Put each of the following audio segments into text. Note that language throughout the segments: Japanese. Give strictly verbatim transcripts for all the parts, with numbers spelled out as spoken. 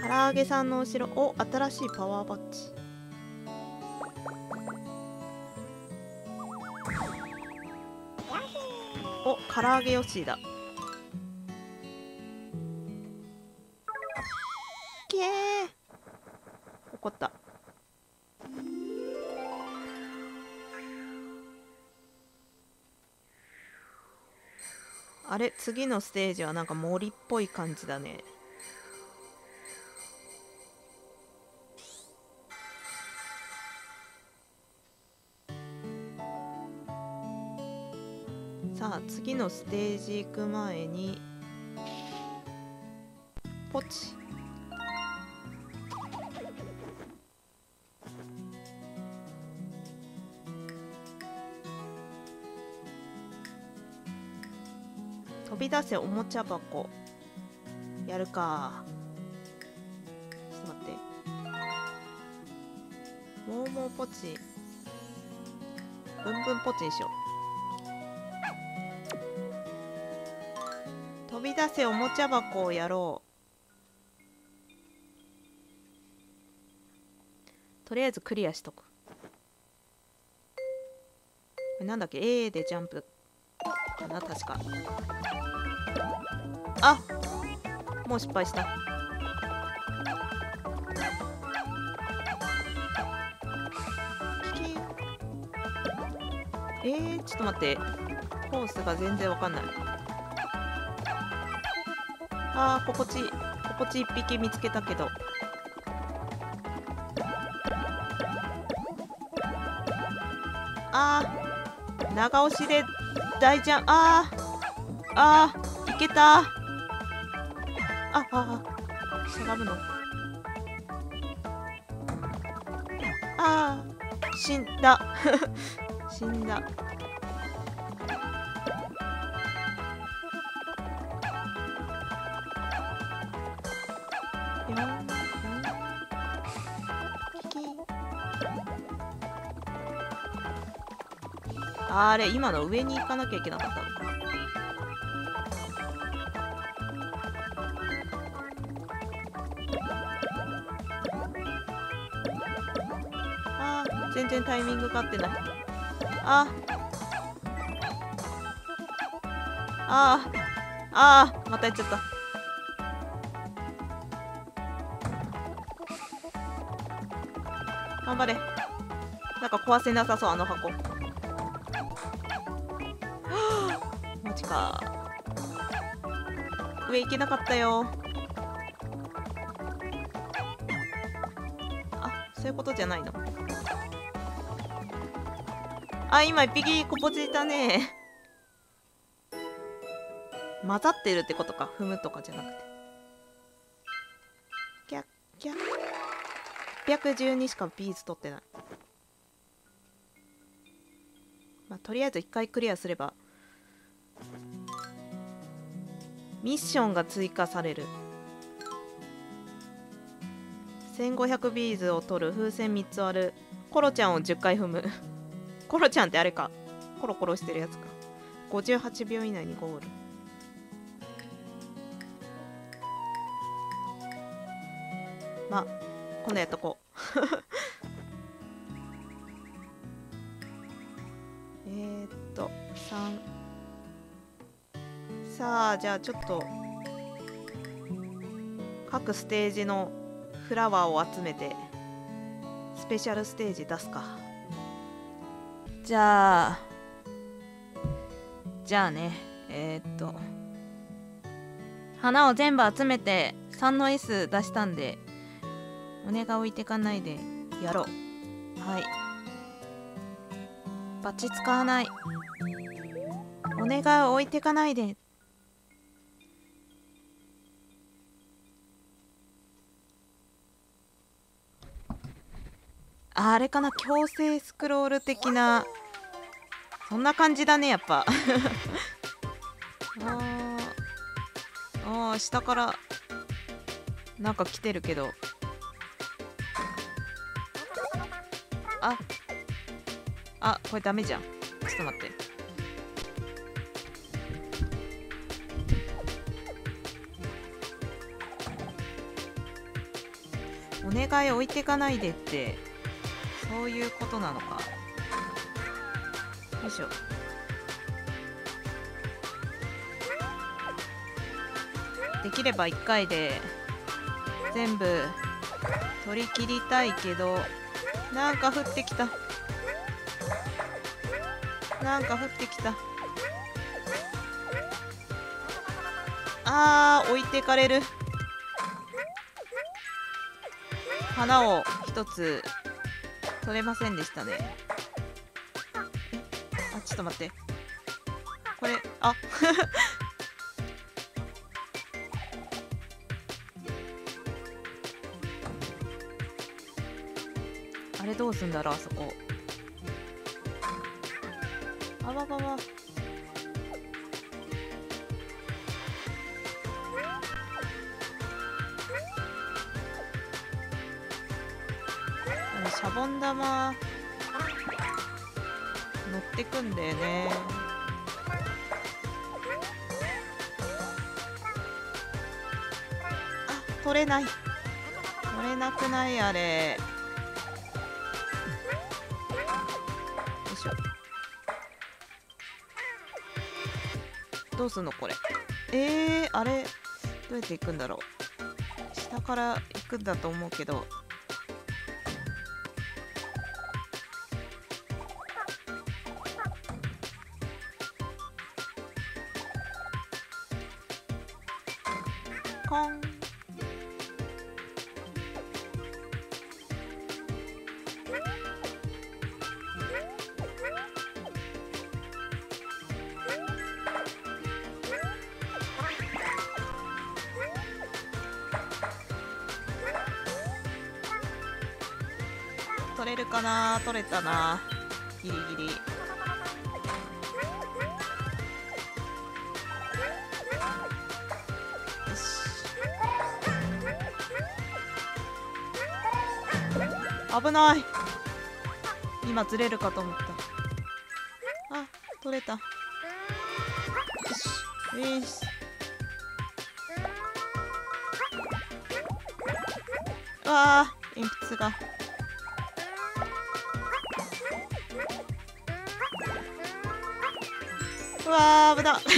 唐揚げさんの後ろ、お、新しいパワーバッジ。お、唐揚げよしだ。けー、怒った。あれ、次のステージはなんか森っぽい感じだね。さあ次のステージ行く前にポチ。飛び出せおもちゃ箱やるか。ちょっと待って、もうもうポチ、ブンブンポチにしよう。飛び出せおもちゃ箱をやろう。とりあえずクリアしとく。これなんだっけ、 A でジャンプかな確か。あ、もう失敗した。えー、ちょっと待って、コースが全然わかんない。あー、ポポチポポチいっぴき見つけたけど、あー、長押しで大ジャン、あーあー、いけた。あああ、しゃがむの。あー、死んだ死んだ。あれ、今の上に行かなきゃいけなかったのか。あー、全然タイミングが合ってない。あーあーあー、またやっちゃった。頑張れ。なんか壊せなさそう、あの箱。マジか。上行けなかったよ。あ、そういうことじゃないの。あ、今一匹こぼちいたね。混ざってるってことか、踏むとかじゃなくて。キャッキャッ。はっぴゃくじゅうにしかビーズ取ってない。まあ、とりあえず一回クリアすればミッションが追加される。せんごひゃくビーズを取る。風船みっつある。コロちゃんをじゅっかい踏むコロちゃんってあれか、コロコロしてるやつか。ごじゅうはちびょう以内にゴール。まあ今度やっとこうえーっとさん。さあじゃあちょっと各ステージのフラワーを集めてスペシャルステージ出すか。じゃあじゃあね、えー、っと花を全部集めてさんの エス 出したんで、お願い置いてかないでやろう。はい、バッチ使わない。お願い置いてかないで。あれかな、強制スクロール的な、そんな感じだねやっぱあーあー、下からなんか来てるけど、ああ、これダメじゃん。ちょっと待って。 お願い置いてかないでってそういうことなのか。よいしょ。できればいっかいで全部取り切りたいけど、なんか降ってきた。なんか降ってきた。あー、置いてかれる。花を一つ取れませんでしたね。え、あ、ちょっと待って。これ、ああれどうすんだろう、あそこ。あわわわ。シャボン玉乗ってくんだよね。あ、取れない。取れなくない？あれ。よいしょ。どうすんのこれ。えー、あれどうやって行くんだろう。下から行くんだと思うけど。コン。取れるかな。取れたな、ギリギリ。危ない。今ずれるかと思った。あ、取れた。よしよし。うわあ、鉛筆が。うわあ、危な。ハ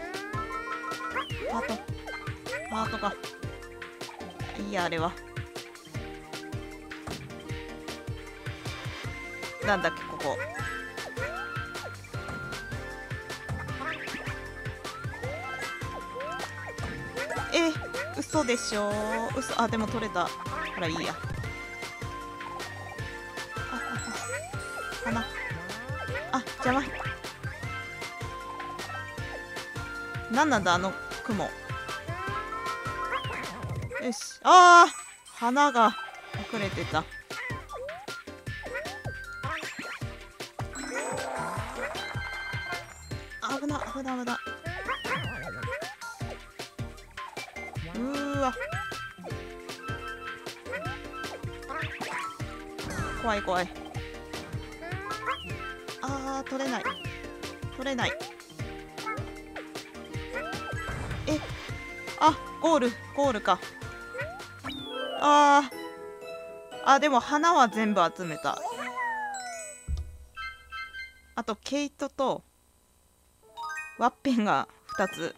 ートハートか。いいや、あれは。なんだっけここ。え、嘘でしょ。嘘。あ、でも取れた。ほら、いいや。あ、あ、花。あ、邪魔。なんなんだあの雲。よし。ああ、花が隠れてた。危な危な危な。うーわ、怖い怖い。あー、取れない取れない。え、あ、ゴールゴールか。あーあ、でも花は全部集めた。あと毛糸とワッペンがふたつ。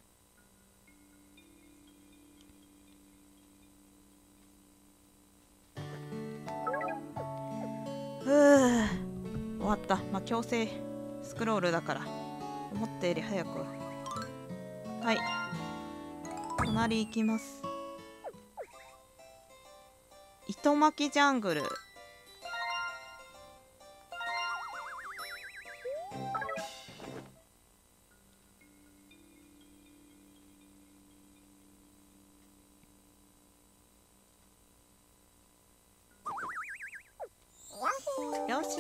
ふう、終わった。まあ強制スクロールだから思ったより早く。はい、隣行きます。糸巻きジャングル。よし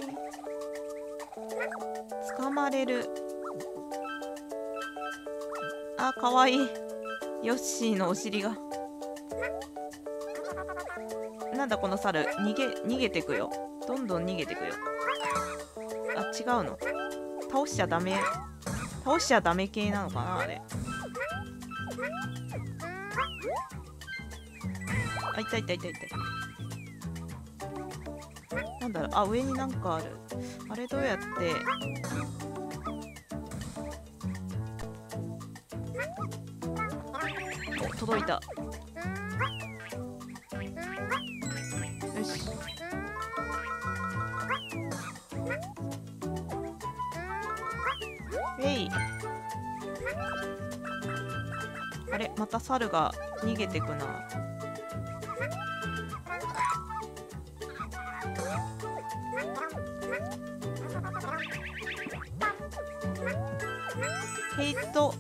ー、捕まれる。あ、かわいい。ヨッシーのお尻が。なんだこの猿。逃げ逃げてくよ。どんどん逃げてくよ。あ、違うの。倒しちゃダメ。倒しちゃダメ系なのかなあれ。 あ、いたいたいたいた。なんだろう、あ、上になんかある。あれどうやって。お、届いた。よし。えい。あれ、また猿が逃げてくな。ヘイト。よ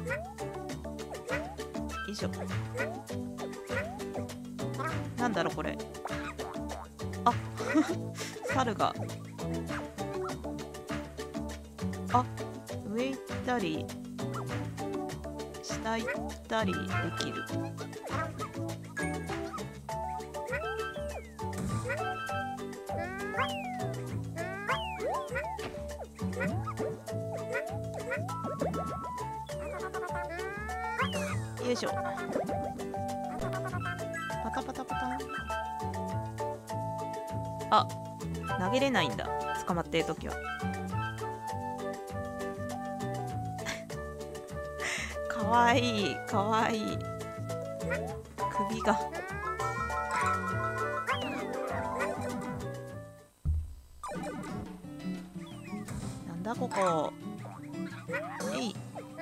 いしょ。なんだろうこれ。あ猿が。あ、上行ったり下行ったりできる。よいしょ。パタパタパタ。あ、投げれないんだ。捕まってるときは。かわいい、かわいい。首が。なんだここ。えい。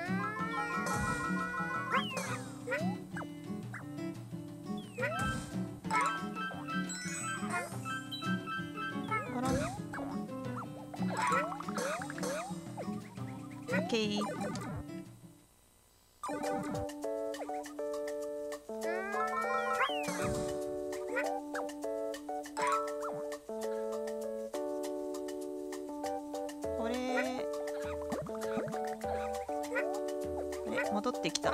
あら。オッケー。これあれ戻ってきた。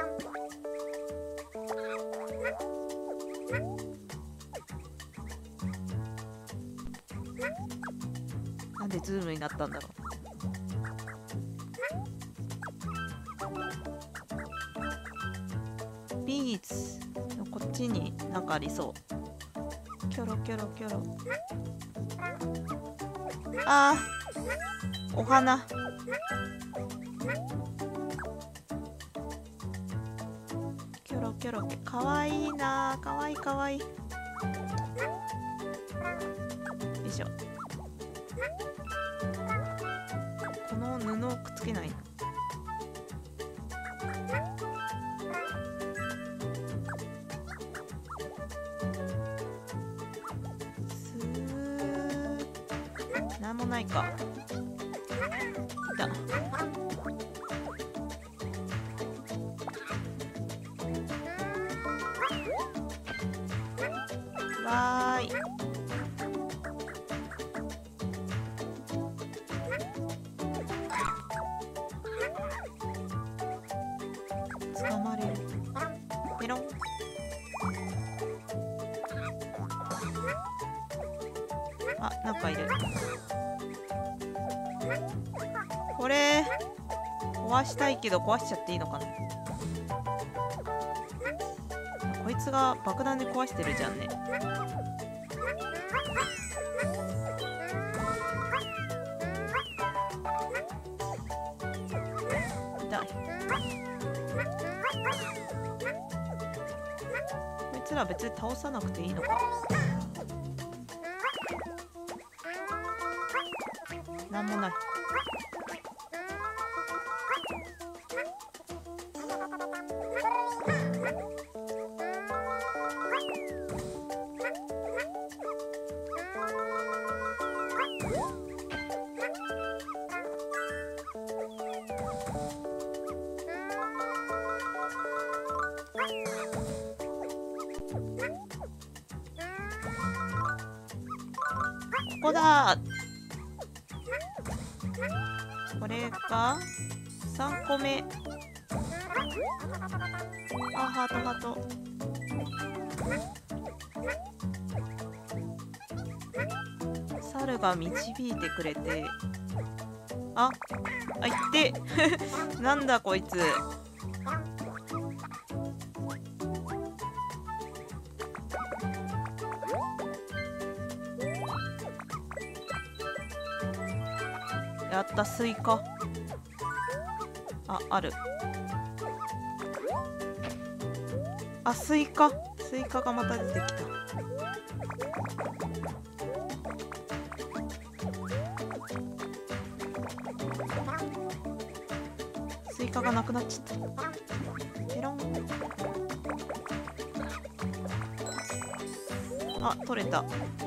なんでズームになったんだろう。ビーズのこっちになんかありそう。キョロキョロキョロ。あー、お花。キョロキョロ。かわいいなー。かわいいかわいい。よいしょ。この布をくっつけないの。スー。なんもないか。いた。わーい。捕まれる。ペロン。あ、なんかいる。これ壊したいけど壊しちゃっていいのかな。こいつが爆弾で壊してるじゃんね。痛い。こいつら別に倒さなくていいのか。なんもない。ここだー。これがさんこめ。あ、ハートハート。猿が導いてくれて。あ、あ、いってなんだこいつ。 やった、スイカ。あ、ある。あ、スイカ。スイカがまた出てきた。スイカがなくなっちゃった。ペロン。あ、取れた。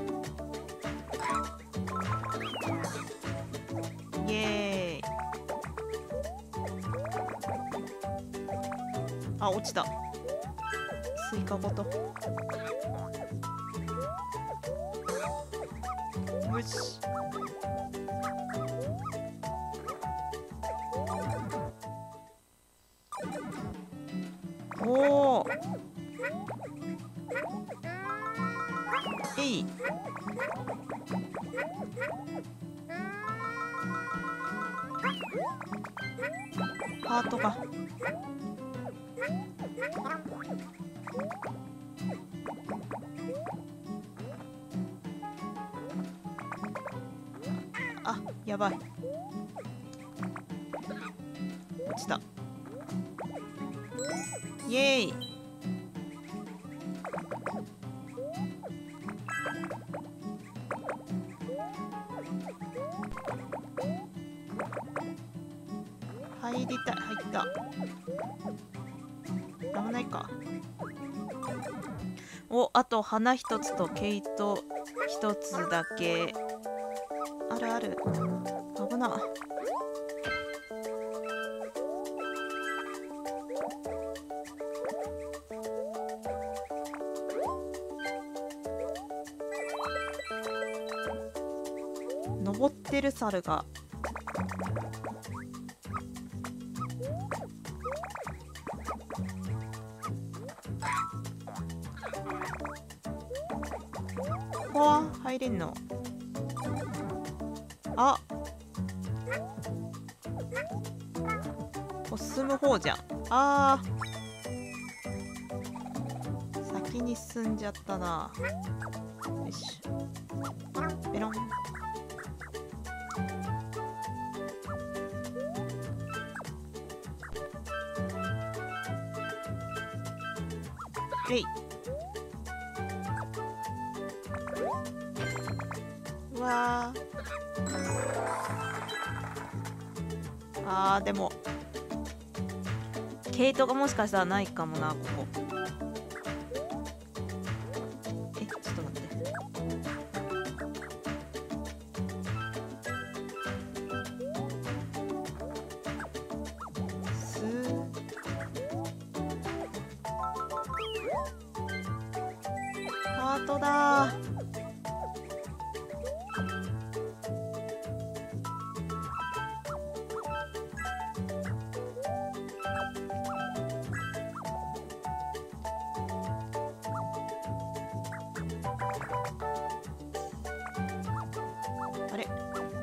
イエーイ。あ、落ちた。スイカごと。よし。おお。えい。ハートが。あ、やばい。落ちた。イエーイ。入りたい。入った。なんもないか。お、あと花一つと毛糸一つだけ。あるある。危な。登ってる猿が。ここは入れんの？あ、こう進む方じゃん。あー、先に進んじゃったな。よいしょ。ペロン。えい。うわー。あー、でも毛糸がもしかしたらないかもな、ここ。え、ちょっと待って。すー。ハートだー。あれ、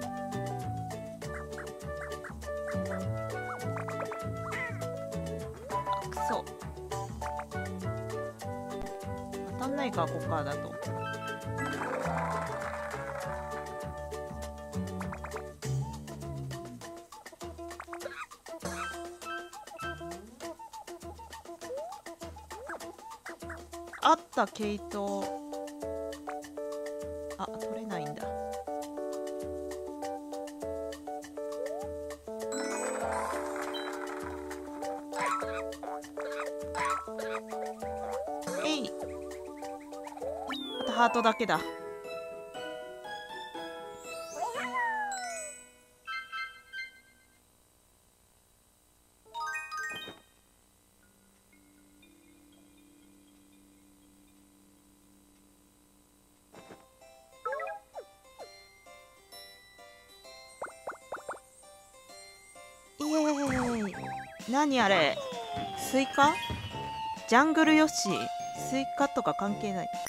あ、くそ。当たんないか、ここからだと。あった、毛糸。あ、取れないんだ。えい。あとハートだけだ。イエーイ。何あれ、スイカ？ジャングルヨッシー。スイカとか関係ない。